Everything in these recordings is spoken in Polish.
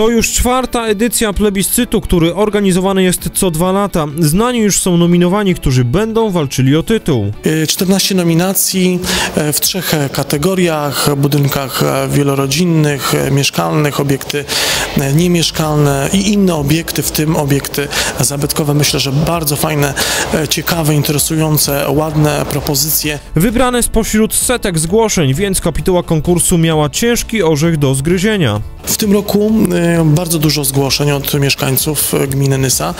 To już czwarta edycja plebiscytu, który organizowany jest co 2 lata. Znani już są nominowani, którzy będą walczyli o tytuł. 14 nominacji w 3 kategoriach: budynkach wielorodzinnych, mieszkalnych, obiekty niemieszkalne i inne obiekty, w tym obiekty zabytkowe. Myślę, że bardzo fajne, ciekawe, interesujące, ładne propozycje. Wybrane spośród setek zgłoszeń, więc kapituła konkursu miała ciężki orzech do zgryzienia. W tym roku bardzo dużo zgłoszeń od mieszkańców gminy Nysa.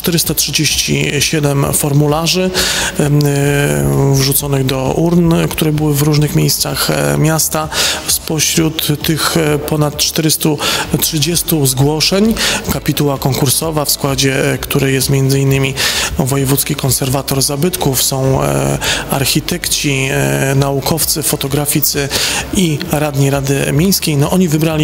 437 formularzy wrzuconych do urn, które były w różnych miejscach miasta. Spośród tych ponad 430 zgłoszeń kapituła konkursowa, w składzie której jest m.in. wojewódzki konserwator zabytków, są architekci, naukowcy, fotograficy i radni Rady Miejskiej. No, oni wybrali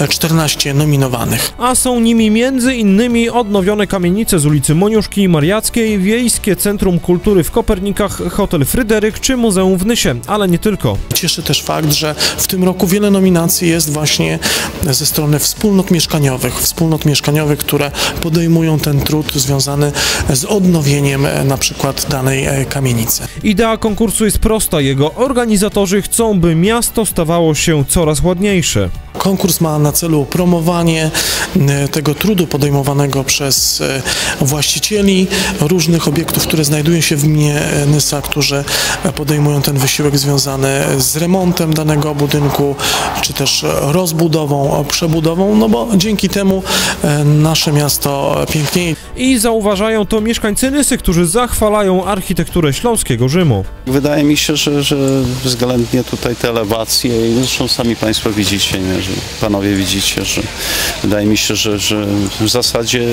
14 nominowanych. A są nimi m.in. odnowione kamienice z ulicy Moniuszki Mariackiej, Wiejskie Centrum Kultury w Kopernikach, Hotel Fryderyk czy Muzeum w Nysie, ale nie tylko. Cieszy też fakt, że w tym roku wiele nominacji jest właśnie ze strony wspólnot mieszkaniowych, które podejmują ten trud związany z odnowieniem na przykład danej kamienicy. Idea konkursu jest prosta, jego organizatorzy chcą, by miasto stawało się coraz ładniejsze. Konkurs ma na celu promowanie tego trudu podejmowanego przez właścicieli różnych obiektów, które znajdują się w gminie Nysa, którzy podejmują ten wysiłek związany z remontem danego budynku, czy też rozbudową, przebudową, no bo dzięki temu nasze miasto pięknieje. I zauważają to mieszkańcy Nysy, którzy zachwalają architekturę śląskiego Rzymu. Wydaje mi się, że względnie tutaj te elewacje, i zresztą sami Państwo widzicie, nie, że Panowie widzicie, że wydaje mi się, że w zasadzie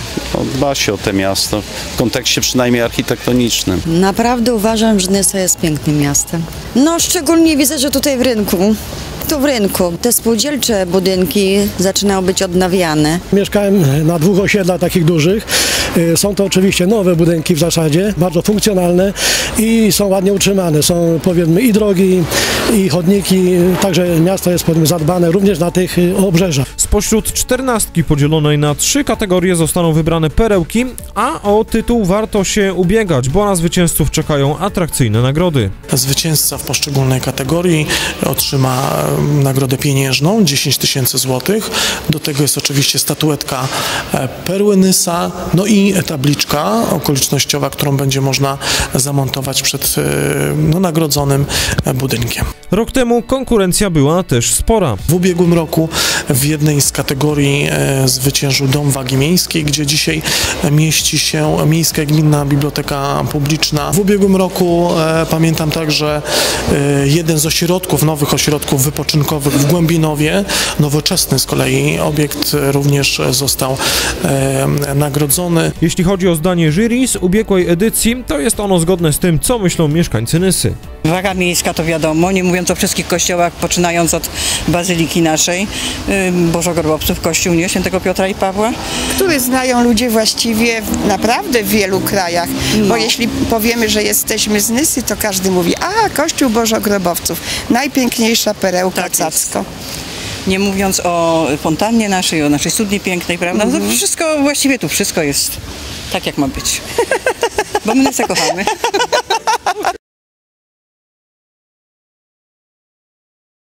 dba się o te miasto, w kontekście przynajmniej architektonicznym. Naprawdę uważam, że Nysa jest pięknym miastem. No szczególnie widzę, że tutaj w rynku. Tu w rynku. Te spółdzielcze budynki zaczynają być odnawiane. Mieszkałem na 2 osiedlach takich dużych. Są to oczywiście nowe budynki w zasadzie, bardzo funkcjonalne i są ładnie utrzymane. Są powiedzmy i drogi, i chodniki, także miasto jest powiedzmy zadbane również na tych obrzeżach. Spośród 14 podzielonej na 3 kategorie zostaną wybrane perełki, a o tytuł warto się ubiegać, bo na zwycięzców czekają atrakcyjne nagrody. Zwycięzca w poszczególnej kategorii otrzyma nagrodę pieniężną 10 000 złotych. Do tego jest oczywiście statuetka Perły Nysa, no i tabliczka okolicznościowa, którą będzie można zamontować przed nagrodzonym budynkiem. Rok temu konkurencja była też spora. W ubiegłym roku w jednej z kategorii zwyciężył Dom Wagi Miejskiej, gdzie dzisiaj mieści się Miejska Gminna Biblioteka Publiczna. W ubiegłym roku pamiętam także jeden z nowych ośrodków wypoczynkowych w Głębinowie, nowoczesny z kolei obiekt, również został nagrodzony. Jeśli chodzi o zdanie jury z ubiegłej edycji, to jest ono zgodne z tym, co myślą mieszkańcy Nysy. Waga miejska to wiadomo, nie mówiąc o wszystkich kościołach, poczynając od Bazyliki naszej, Bożogrobowców, kościół nie, świętego Piotra i Pawła. Który znają ludzie właściwie naprawdę w wielu krajach, bo jeśli powiemy, że jesteśmy z Nysy, to każdy mówi, a kościół Bożogrobowców, najpiękniejsza perełka Cacko. Nie mówiąc o fontannie naszej, o naszej studni pięknej, prawda? No to wszystko, właściwie tu wszystko jest tak, jak ma być. Bo my Nysę kochamy.